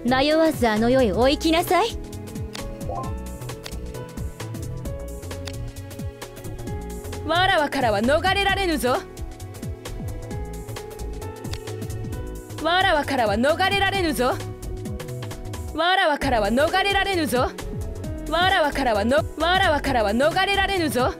迷わずあの世へお行きなさい。 わらわからは逃れられぬぞ。わらわからは逃れられぬぞ。わらわからは逃れられぬぞ。わらわからは逃れられぬぞ。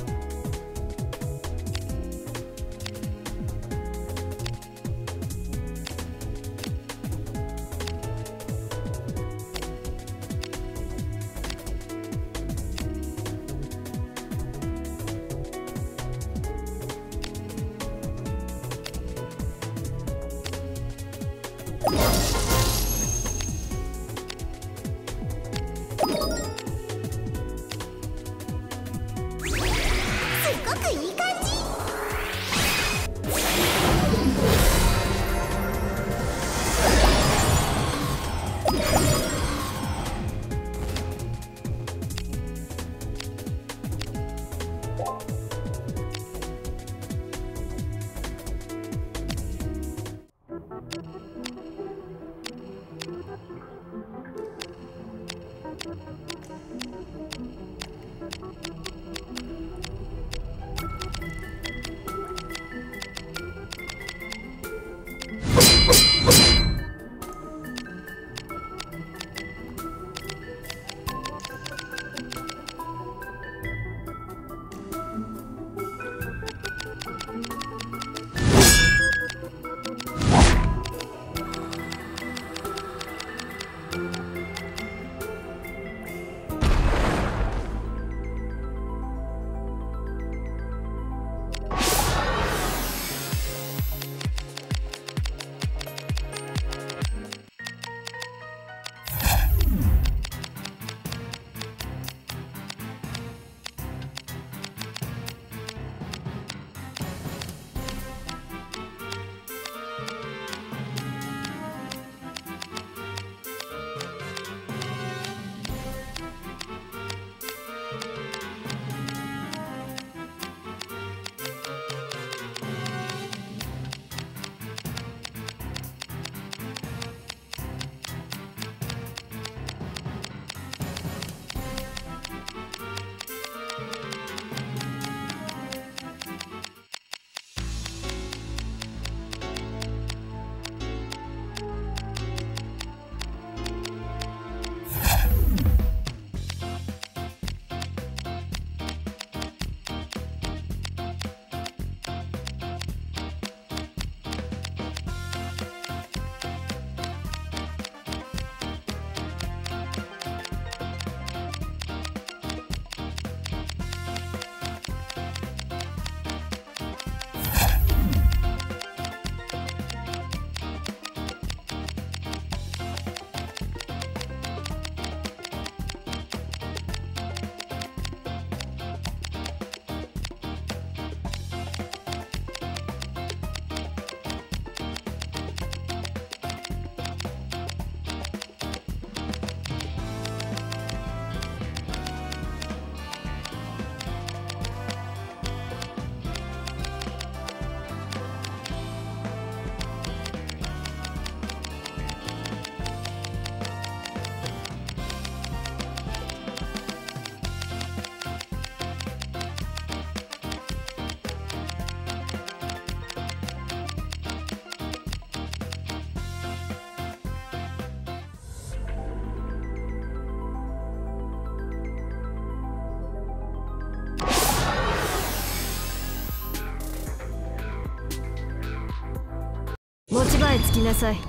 持ち場へ着きなさい。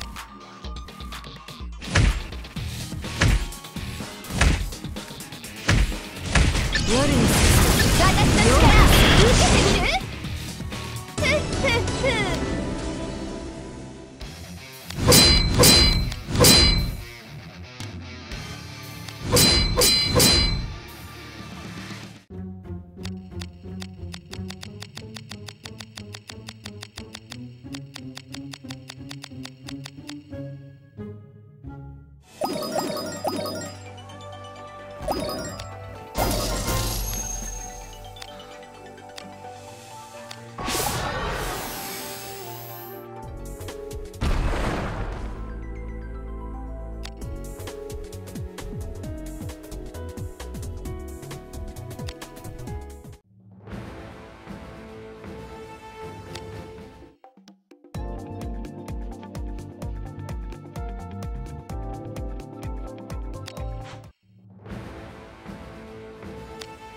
夜に私の力受けてみる？ふっふっふ。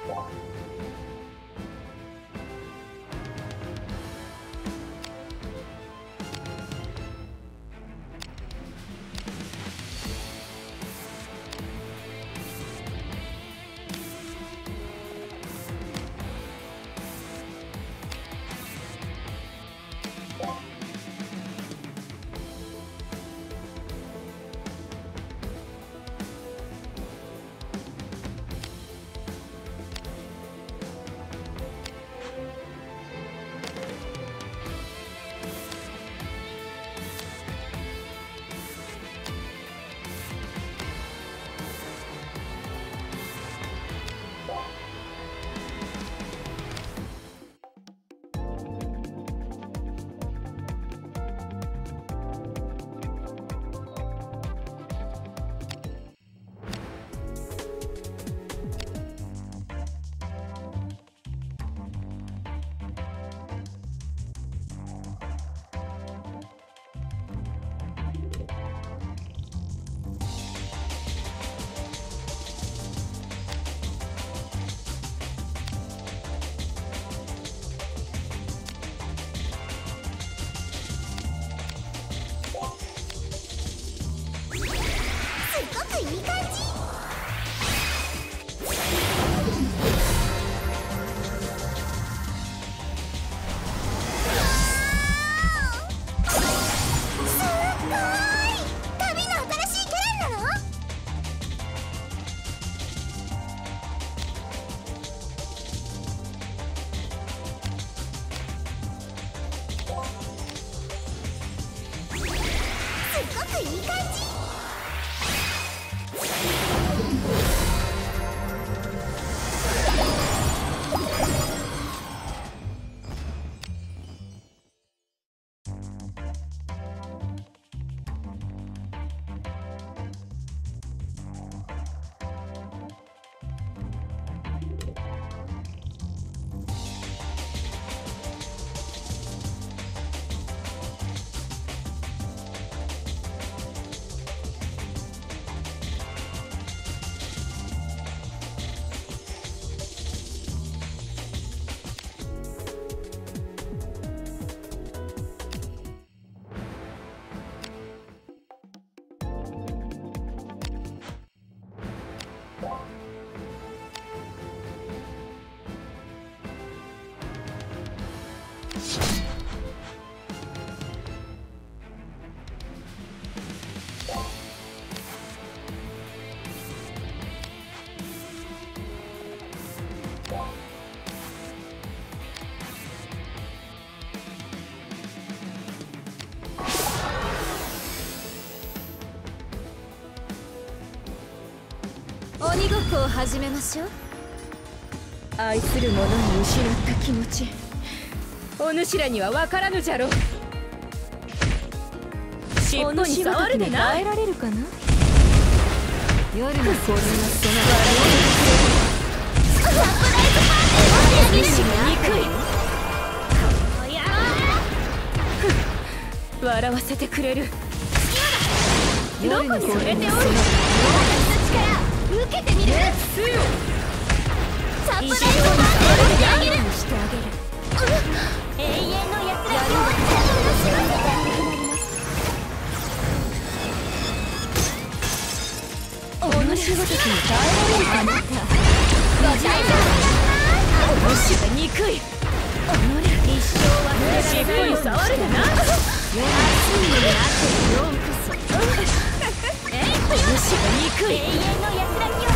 鬼ごっこを始めましょう。 愛する者に失った気持ち、お主らには分からぬじゃろ。尻尾に触るでな。 耐えられるかな。夜のそんな笑わせてくれる。どこに触れておる。 受けてみる。サプライズパーティーをしてあげる。永遠のやつらを楽しませて。 お主ごときに耐えられるかな。 ご大丈夫。 お主が憎い。一生忘れられない。尻尾に触るでな。 熱いのにあってようこそ。 お主が憎い。 永遠のやつらには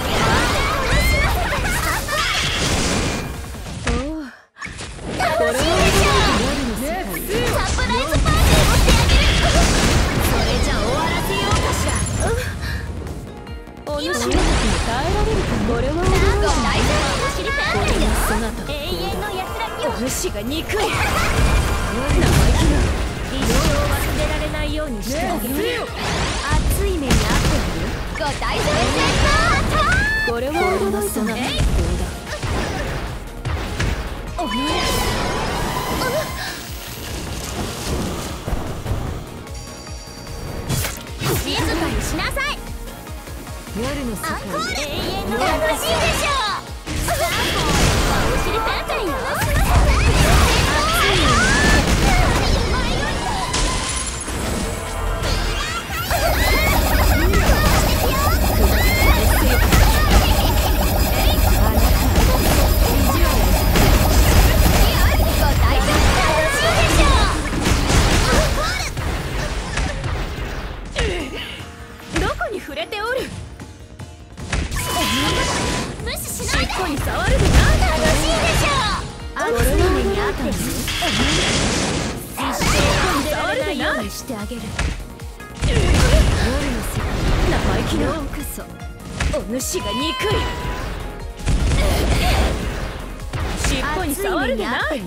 これはサプライズパーティーをしてあげる。 それじゃ終わらせようかしら。 お主ごときに耐えられるか。これはご大丈夫。知りたいよ。 そなた永遠のやつらにはお主が憎い。生意気な。 一生忘れられないようにしてあげる。熱い目にあってご大丈夫。 これは驚いたな。 静かにしなさい。 夜の世界アンコール。永遠の楽しいでしょう。 熱い目にあってる。一生忘れられないようにしてあげる。夜の世界、生意気なようこそ。お主が憎い。 尻尾に触るでな。 一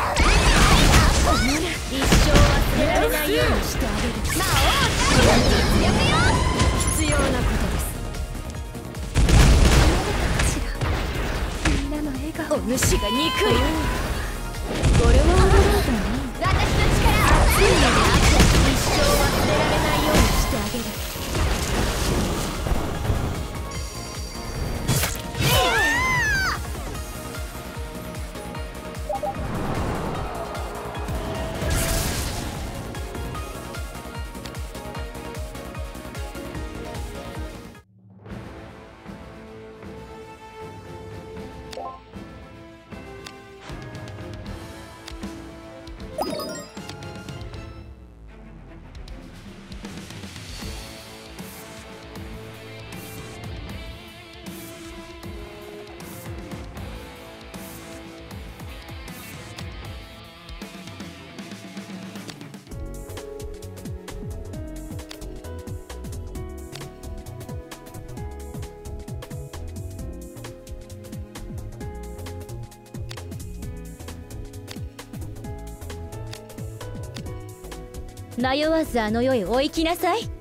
生忘れられないようにしてあげる。魔王たる実力よ。必要なことです。みんなの笑顔。お主が憎い。これは驚いたね。私の力、熱い目にあって一生忘れられないようにしてあげる。迷わずあの世へお行きなさい。